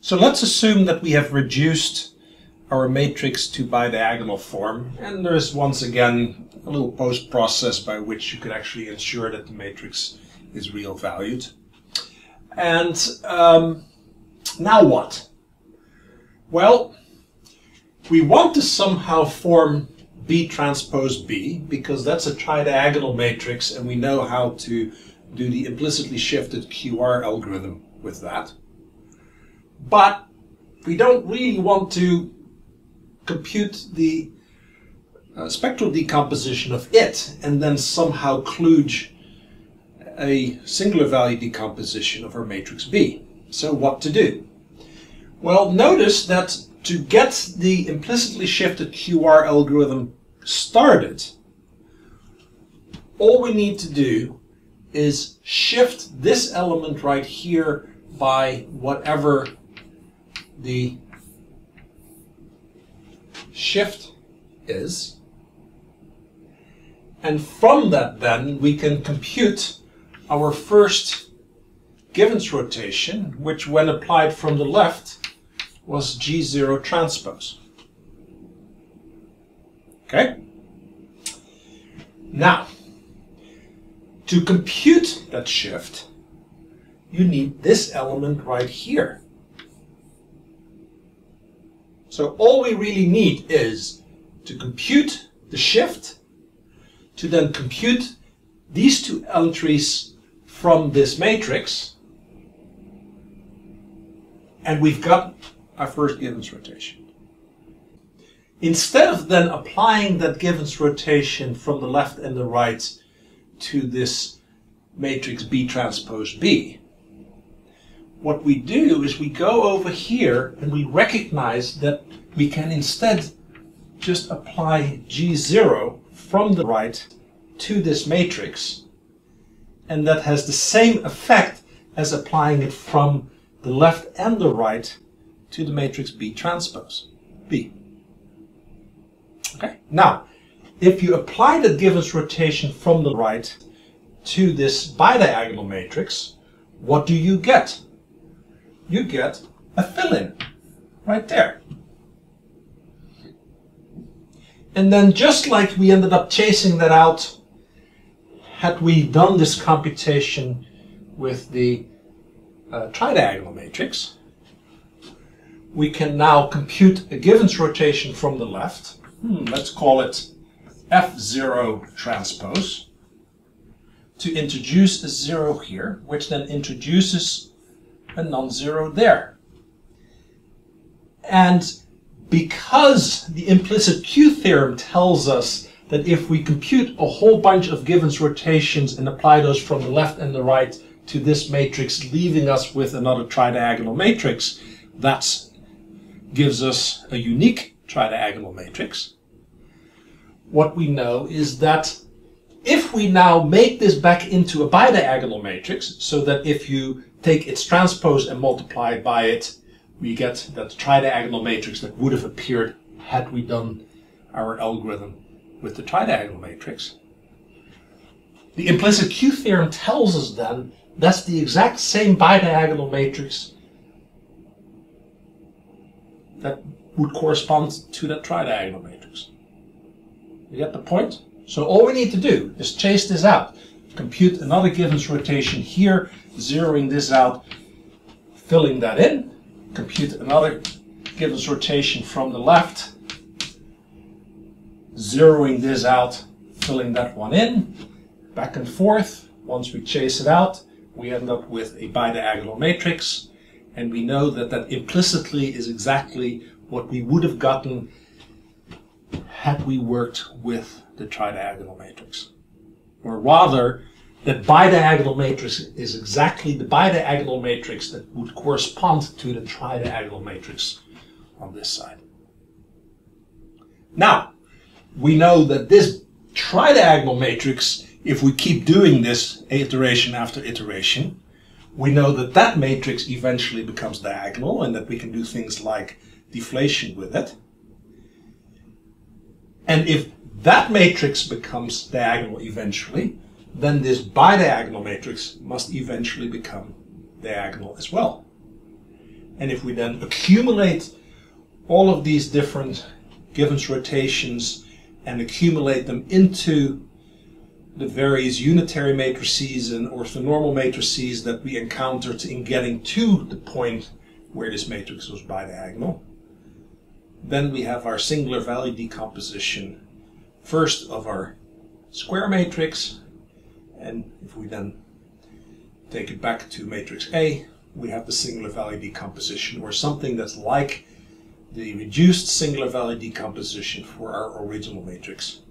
So let's assume that we have reduced our matrix to bidiagonal form, and there's once again a little post-process by which you could actually ensure that the matrix is real valued. And now what? Well, we want to somehow form B transpose B, because that's a tridiagonal matrix and we know how to do the implicitly shifted QR algorithm with that. But we don't really want to compute the spectral decomposition of it and then somehow kludge a singular value decomposition of our matrix B. So what to do? Well, notice that to get the implicitly shifted QR algorithm started, all we need to do is shift this element right here by whatever the shift is. And from that then we can compute our first Givens rotation, which when applied from the left was G0 transpose. Okay? Now, to compute that shift, you need this element right here. So all we really need is to compute the shift, to then compute these two entries from this matrix, and we've got our first Givens rotation. Instead of then applying that Givens rotation from the left and the right to this matrix B transpose B, what we do is we go over here and we recognize that we can instead just apply G0 from the right to this matrix, and that has the same effect as applying it from the left and the right to the matrix B transpose B. Okay. Now, if you apply the Givens rotation from the right to this bidiagonal matrix, what do you get? You get a fill-in right there. And then just like we ended up chasing that out, had we done this computation with the tridiagonal matrix, we can now compute a Givens rotation from the left. Let's call it F0 transpose, to introduce a 0 here, which then introduces a non-zero there. And because the implicit Q theorem tells us that if we compute a whole bunch of Givens rotations and apply those from the left and the right to this matrix, leaving us with another tridiagonal matrix, that gives us a unique tridiagonal matrix. What we know is that if we now make this back into a bidiagonal matrix, so that if you take its transpose and multiply by it, we get that tridiagonal matrix that would have appeared had we done our algorithm with the tridiagonal matrix. The implicit Q theorem tells us then that's the exact same bidiagonal matrix that would correspond to that tridiagonal matrix. You get the point? So all we need to do is chase this out. Compute another Givens rotation here, zeroing this out, filling that in. Compute another Givens rotation from the left, zeroing this out, filling that one in, back and forth. Once we chase it out, we end up with a bidiagonal matrix, and we know that that implicitly is exactly what we would have gotten had we worked with the tridiagonal matrix. Or rather, that bidiagonal matrix is exactly the bidiagonal matrix that would correspond to the tridiagonal matrix on this side. Now, we know that this tridiagonal matrix, if we keep doing this iteration after iteration, we know that that matrix eventually becomes diagonal and that we can do things like deflation with it. And if that matrix becomes diagonal eventually, then this bidiagonal matrix must eventually become diagonal as well. And if we then accumulate all of these different Givens rotations and accumulate them into the various unitary matrices and orthonormal matrices that we encountered in getting to the point where this matrix was bidiagonal, then we have our singular value decomposition first of our square matrix, and if we then take it back to matrix A, we have the singular value decomposition, or something that's like the reduced singular value decomposition for our original matrix.